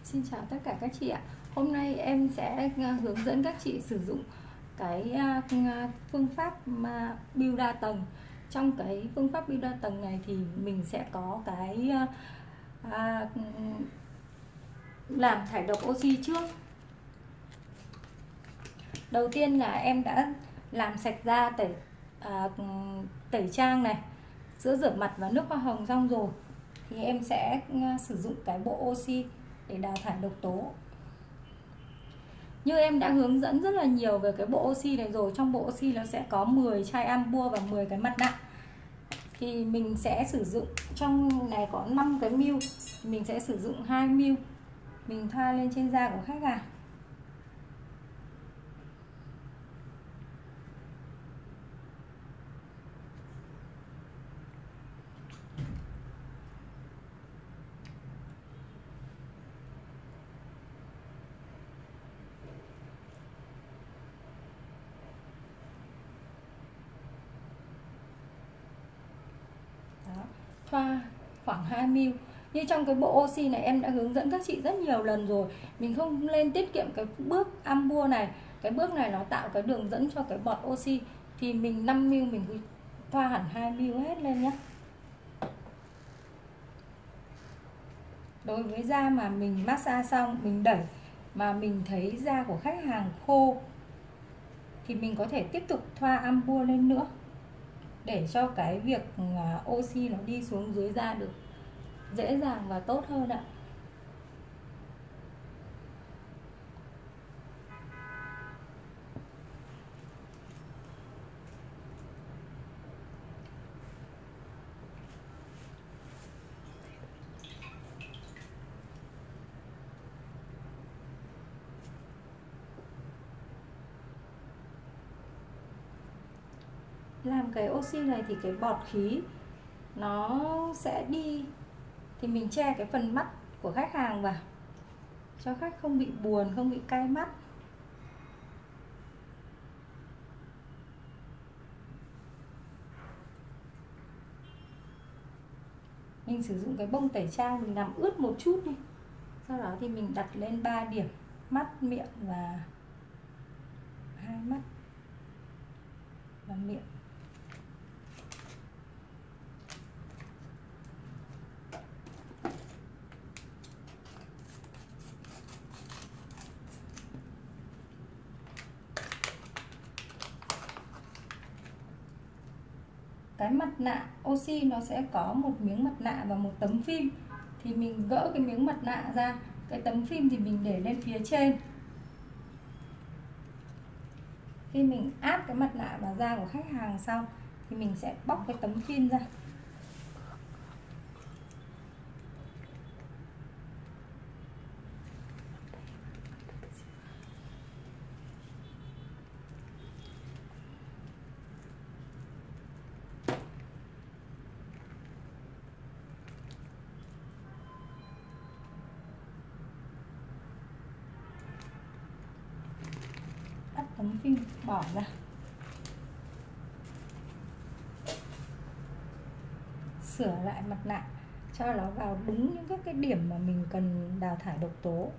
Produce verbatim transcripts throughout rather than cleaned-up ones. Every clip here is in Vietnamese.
Xin chào tất cả các chị ạ. Hôm nay em sẽ hướng dẫn các chị sử dụng cái phương pháp mà build đa tầng. Trong cái phương pháp build đa tầng này thì mình sẽ có cái à, làm thải độc oxy trước. Đầu tiên là em đã làm sạch da, tẩy à, tẩy trang này, sữa rửa mặt và nước hoa hồng xong rồi thì em sẽ sử dụng cái bộ oxy để đào thải độc tố. Như em đã hướng dẫn rất là nhiều về cái bộ oxy này rồi. Trong bộ oxy nó sẽ có mười chai ampoule và mười cái mặt nạ. Thì mình sẽ sử dụng, trong này có năm cái ml, mình sẽ sử dụng hai ml. Mình thoa lên trên da của khách hàng. Đó, thoa khoảng hai ml. Như trong cái bộ oxy này em đã hướng dẫn các chị rất nhiều lần rồi. Mình không lên tiết kiệm cái bước ampoule này. Cái bước này nó tạo cái đường dẫn cho cái bọt oxy. Thì mình năm ml mình cứ thoa hẳn hai ml hết lên nhé. Đối với da mà mình massage xong, mình đẩy mà mình thấy da của khách hàng khô thì mình có thể tiếp tục thoa ampoule lên nữa, để cho cái việc oxy nó đi xuống dưới da được dễ dàng và tốt hơn ạ. Làm cái oxy này thì cái bọt khí nó sẽ đi, thì mình che cái phần mắt của khách hàng vào cho khách không bị buồn, không bị cay mắt. Mình sử dụng cái bông tẩy trang, mình làm ướt một chút đi. Sau đó thì mình đặt lên ba điểm: mắt, miệng và hai mắt và miệng. Cái mặt nạ oxy nó sẽ có một miếng mặt nạ và một tấm phim. Thì mình gỡ cái miếng mặt nạ ra, cái tấm phim thì mình để lên phía trên. Khi mình áp cái mặt nạ vào da của khách hàng xong thì mình sẽ bóc cái tấm phim ra. Tấm phim bỏ ra. Sửa lại mặt nạ cho nó vào đúng những các cái điểm mà mình cần đào thải độc tố.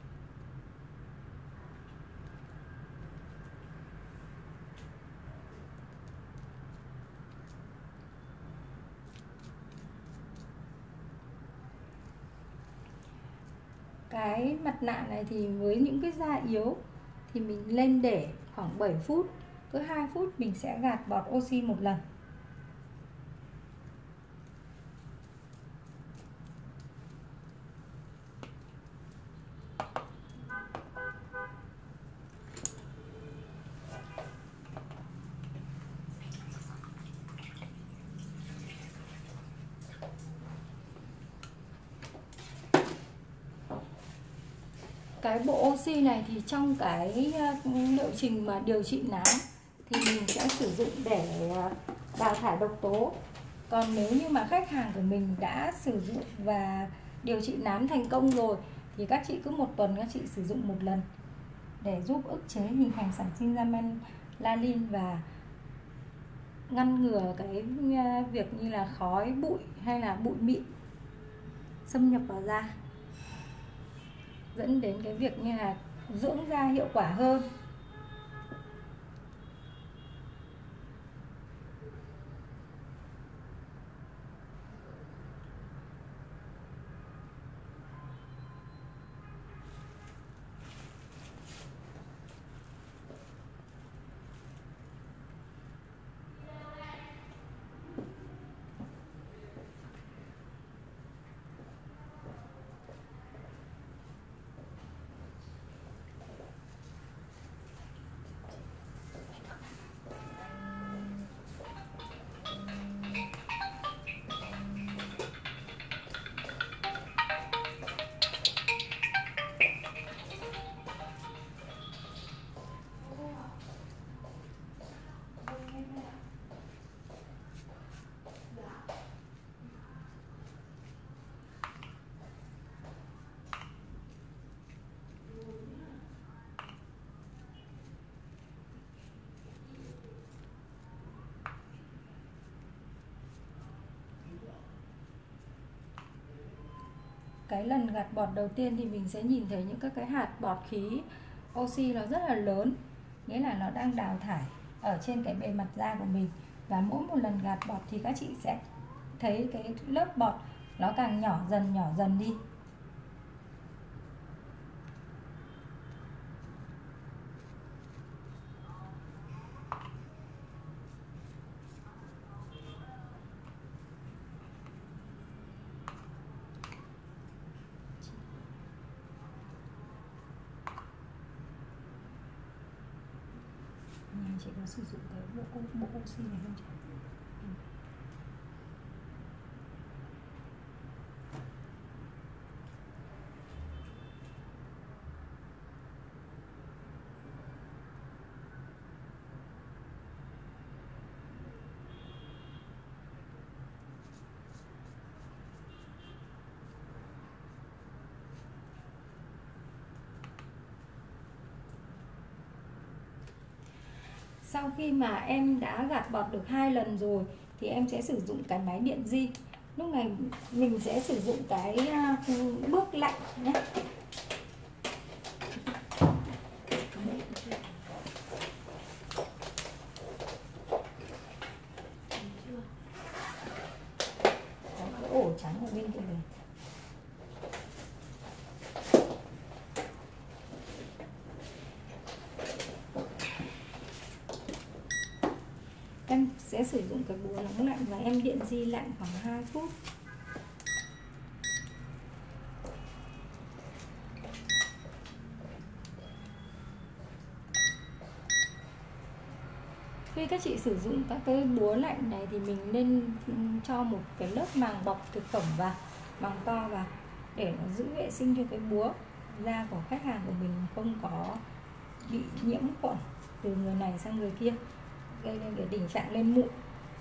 Cái mặt nạ này thì với những cái da yếu thì mình lên để khoảng bảy phút. Cứ hai phút mình sẽ gạt bọt oxy một lần. Cái bộ oxy này thì trong cái liệu trình mà điều trị nám thì mình sẽ sử dụng để đào thải độc tố. Còn nếu như mà khách hàng của mình đã sử dụng và điều trị nám thành công rồi thì các chị cứ một tuần các chị sử dụng một lần để giúp ức chế hình thành sản sinh ra melanin và ngăn ngừa cái việc như là khói bụi hay là bụi mịn xâm nhập vào da. dẫn đến cái việc như là dưỡng da hiệu quả hơn. Cái lần gạt bọt đầu tiên thì mình sẽ nhìn thấy những các cái hạt bọt khí oxy nó rất là lớn, nghĩa là nó đang đào thải ở trên cái bề mặt da của mình. Và mỗi một lần gạt bọt thì các chị sẽ thấy cái lớp bọt nó càng nhỏ dần nhỏ dần đi. Nhà chị có sử dụng cái bộ, bộ oxy này không chị? Ừ. Sau khi mà em đã gạt bọt được hai lần rồi thì em sẽ sử dụng cái máy điện di. Lúc này mình sẽ sử dụng cái bước lạnh nhé. Có cái ổ trắng ở bên kia này. Em sẽ sử dụng cái búa nóng lạnh và em điện di lạnh khoảng hai phút. Khi các chị sử dụng các cái búa lạnh này thì mình nên cho một cái lớp màng bọc thực phẩm vào, màng to vào, để nó giữ vệ sinh cho cái búa. Da của khách hàng của mình không có bị nhiễm khuẩn từ người này sang người kia, gây nên cái tình trạng lên mụn.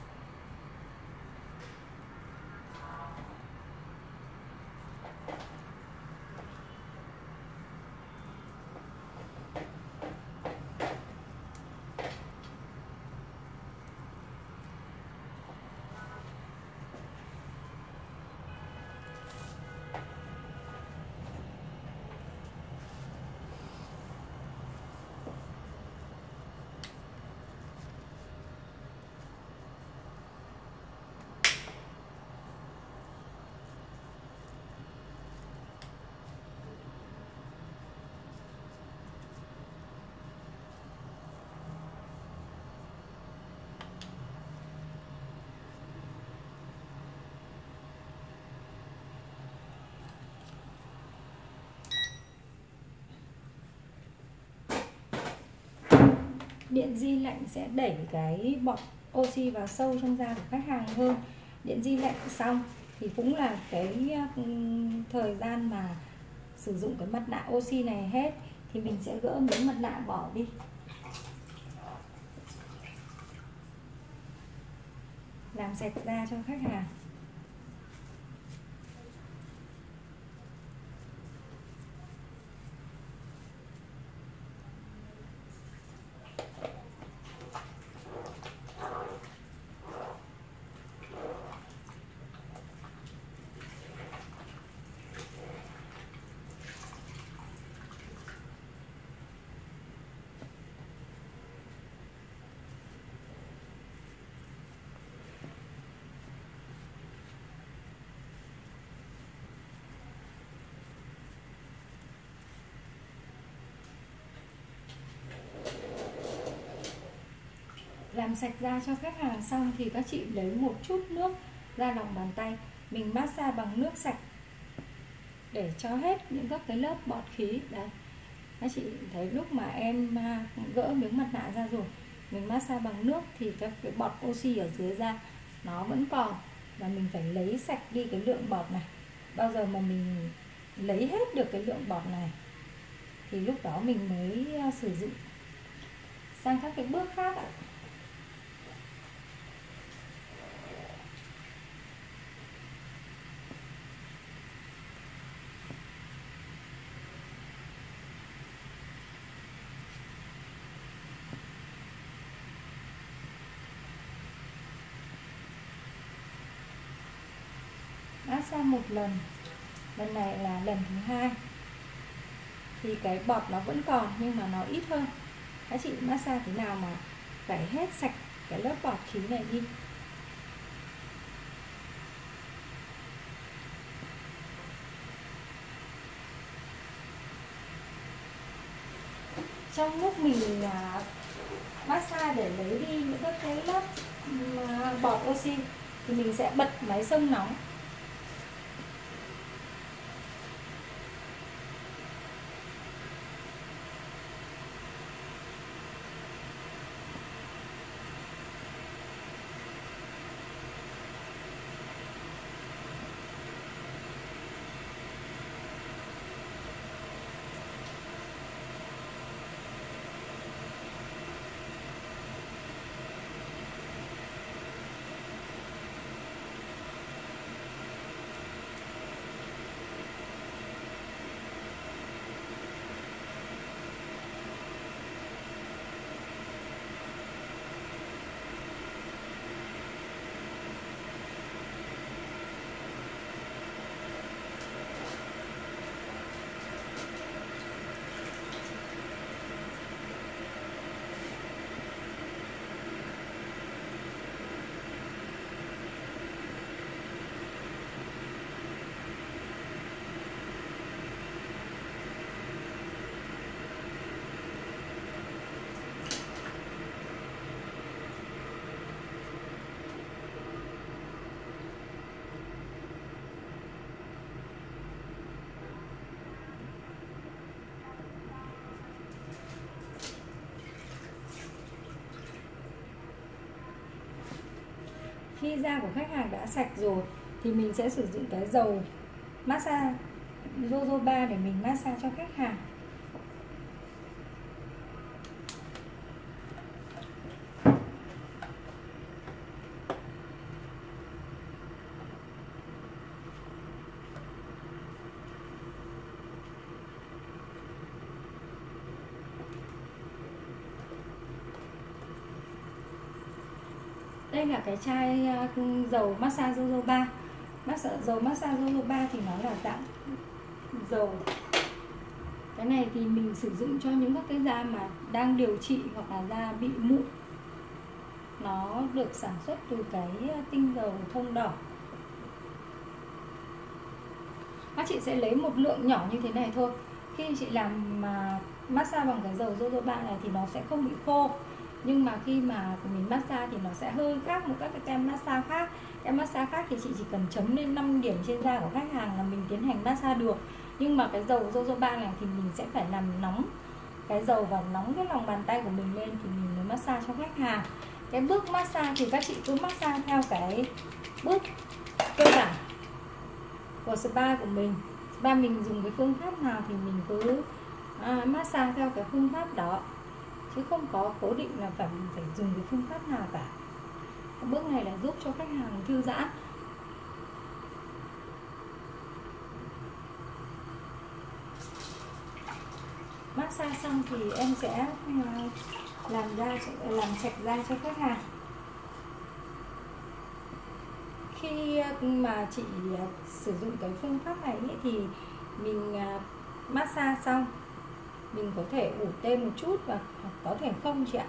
Điện di lạnh sẽ đẩy cái bọt oxy vào sâu trong da của khách hàng hơn. Điện di lạnh xong thì cũng là cái thời gian mà sử dụng cái mặt nạ oxy này hết, thì mình sẽ gỡ miếng mặt nạ bỏ đi, làm sạch da cho khách hàng. Làm sạch da cho khách hàng xong thì các chị lấy một chút nước ra lòng bàn tay, mình massage bằng nước sạch để cho hết những các cái lớp bọt khí. Đấy, các chị thấy lúc mà em gỡ miếng mặt nạ ra rồi, mình massage bằng nước thì các cái bọt oxy ở dưới da nó vẫn còn, và mình phải lấy sạch đi cái lượng bọt này. Bao giờ mà mình lấy hết được cái lượng bọt này thì lúc đó mình mới sử dụng sang các cái bước khác ạ. Massage một lần, lần này là lần thứ hai thì cái bọt nó vẫn còn nhưng mà nó ít hơn. Các chị massage thế nào mà phải hết sạch cái lớp bọt khí này đi. Trong lúc mình massage để lấy đi những các cái lớp bọt oxy thì mình sẽ bật máy xông nóng. Khi da của khách hàng đã sạch rồi thì mình sẽ sử dụng cái dầu massage jojoba để mình massage cho khách hàng. Đây là cái chai dầu massage jojoba. Dầu massage jojoba thì nó là dạng dầu. Cái này thì mình sử dụng cho những các cái da mà đang điều trị hoặc là da bị mụn. Nó được sản xuất từ cái tinh dầu thông đỏ. Các chị sẽ lấy một lượng nhỏ như thế này thôi. Khi chị làm massage bằng cái dầu jojoba này thì nó sẽ không bị khô. Nhưng mà khi mà mình massage thì nó sẽ hơi khác một các cái kem massage khác. Kem massage khác thì chị chỉ cần chấm lên năm điểm trên da của khách hàng là mình tiến hành massage được. Nhưng mà cái dầu jojoba này thì mình sẽ phải làm nóng cái dầu và nóng cái lòng bàn tay của mình lên thì mình mới massage cho khách hàng. Cái bước massage thì các chị cứ massage theo cái bước cơ bản của spa của mình. Spa mình dùng cái phương pháp nào thì mình cứ à, massage theo cái phương pháp đó, chứ không có cố định là phải mình phải dùng cái phương pháp nào cả. Cái bước này là giúp cho khách hàng thư giãn. Massage xong thì em sẽ làm da làm sạch da cho khách hàng. Khi mà chị sử dụng cái phương pháp này ý, thì mình massage xong mình có thể ủ tên một chút và có thể không chị ạ.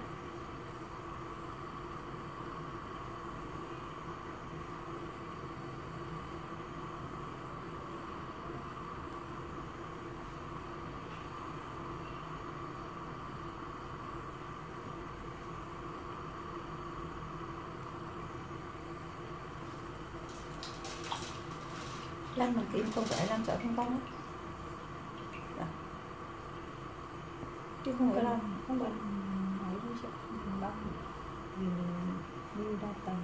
lăn bằng kim không phải lăn sợi thành công ấy. Chứ không phải lăn không cần nói đâu chị, mình băng vì mình đi đa tầng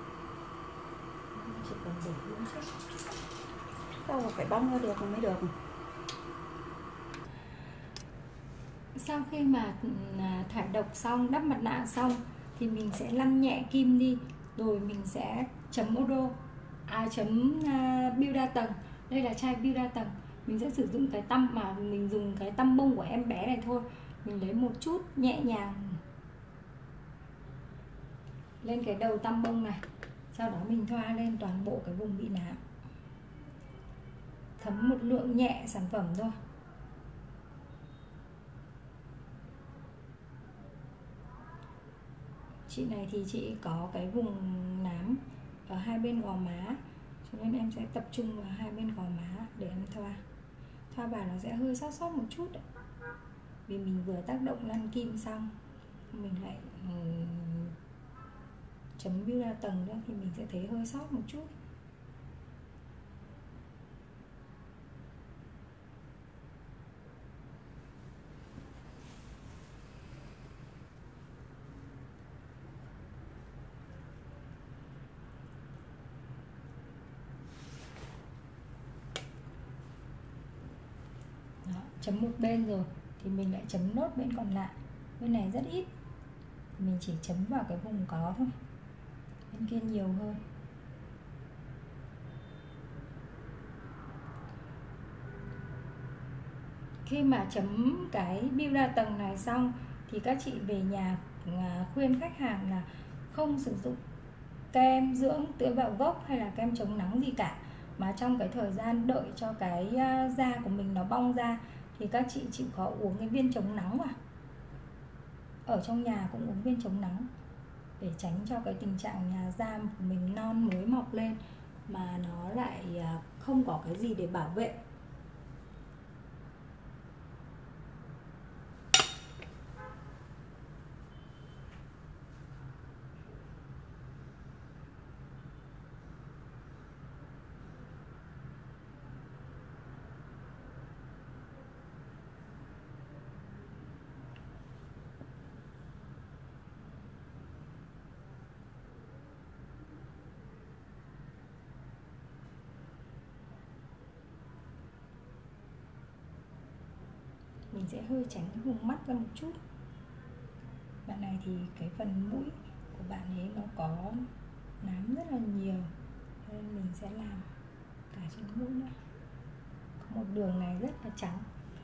chỉ cần để đúng chứ sao mà phải băng ra được mới được. Sau khi mà thải độc xong, đắp mặt nạ xong thì mình sẽ lăn nhẹ kim đi, rồi mình sẽ chấm ô đô à chấm uh, biêu đa tầng. Đây là chai biêu đa tầng, mình sẽ sử dụng cái tăm mà mình dùng cái tăm bông của em bé này thôi. Mình lấy một chút nhẹ nhàng lên cái đầu tăm bông này, sau đó mình thoa lên toàn bộ cái vùng bị nám, thấm một lượng nhẹ sản phẩm thôi. Chị này thì chị có cái vùng nám ở hai bên gò má, cho nên em sẽ tập trung vào hai bên gò má để em thoa. Thoa vào nó sẽ hơi sót sót một chút đấy. Vì mình vừa tác động lăn kim xong, mình lại um, chấm biêu đa tầng nữa thì mình sẽ thấy hơi sót một chút. Đó, chấm một bên rồi thì mình lại chấm nốt bên còn lại. Bên này rất ít, mình chỉ chấm vào cái vùng có thôi, bên kia nhiều hơn. Khi mà chấm cái biêu đa tầng này xong thì các chị về nhà khuyên khách hàng là không sử dụng kem dưỡng tưới vào gốc hay là kem chống nắng gì cả, mà trong cái thời gian đợi cho cái da của mình nó bong ra thì các chị chịu khó uống cái viên chống nắng vào. Ở trong nhà cũng uống viên chống nắng để tránh cho cái tình trạng nhà da của mình non mới mọc lên mà nó lại không có cái gì để bảo vệ. Mình sẽ hơi tránh cái vùng mắt ra một chút. Bạn này thì cái phần mũi của bạn ấy nó có nám rất là nhiều, nên mình sẽ làm cả trên mũi nữa. Có một đường này rất là trắng.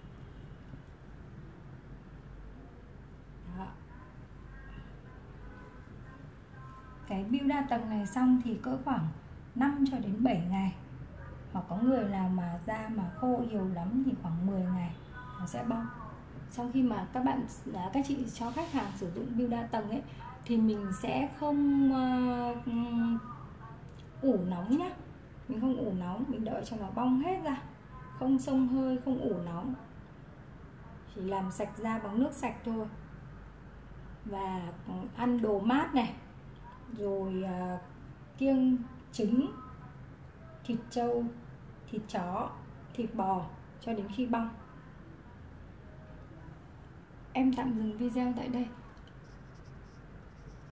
Đó. Cái biêu đa tầng này xong thì cỡ khoảng năm cho đến bảy ngày. Hoặc có người nào mà da mà khô nhiều lắm thì khoảng mười ngày nó sẽ bong. Sau khi mà các bạn các chị cho khách hàng sử dụng biêu đa tầng ấy thì mình sẽ không uh, ủ nóng nhá. Mình không ủ nóng, mình đợi cho nó bong hết ra, không xông hơi, không ủ nóng, chỉ làm sạch da bằng nước sạch thôi. Và ăn đồ mát này, rồi uh, kiêng trứng, thịt trâu, thịt chó, thịt bò cho đến khi bong. Em tạm dừng video tại đây.